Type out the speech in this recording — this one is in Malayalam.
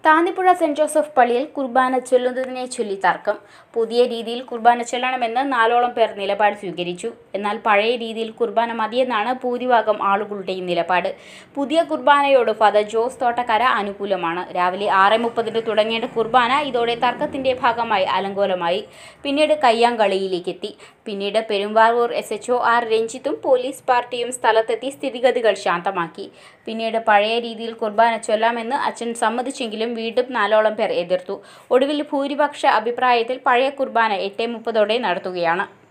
താന്നിപ്പുഴ സെന്റ് ജോസഫ് പള്ളിയിൽ കുർബാന ചൊല്ലുന്നതിനെ ചൊല്ലി തർക്കം. പുതിയ രീതിയിൽ കുർബാന ചൊല്ലണമെന്ന് 4ഓളം പേർ നിലപാട് സ്വീകരിച്ചു. എന്നാൽ പഴയ രീതിയിൽ കുർബാന മതിയെന്നാണ് ഭൂരിഭാഗം ആളുകളുടെയും നിലപാട്. പുതിയ കുർബാനയോട് ഫാദർ ജോസ് തോട്ടക്കര അനുകൂലമാണ്. രാവിലെ 6:30 തുടങ്ങേണ്ട കുർബാന ഇതോടെ തർക്കത്തിന്റെ ഭാഗമായി അലങ്കോലമായി. പിന്നീട് കയ്യാങ്കളിയിലേക്കെത്തി. പിന്നീട് പെരുമ്പാവൂർ SHO R രഞ്ജിത്തും പോലീസ് പാർട്ടിയും സ്ഥലത്തെത്തി സ്ഥിതിഗതികൾ ശാന്തമാക്കി. പിന്നീട് പഴയ രീതിയിൽ കുർബാന ചൊല്ലാമെന്ന് അച്ഛൻ സമ്മതിച്ചെങ്കിലും വീണ്ടും 4ഓളം പേർ എതിർത്തു. ഒടുവിൽ ഭൂരിപക്ഷ അഭിപ്രായത്തിൽ പഴയ കുർബാന 8:30 നടത്തുകയാണ്.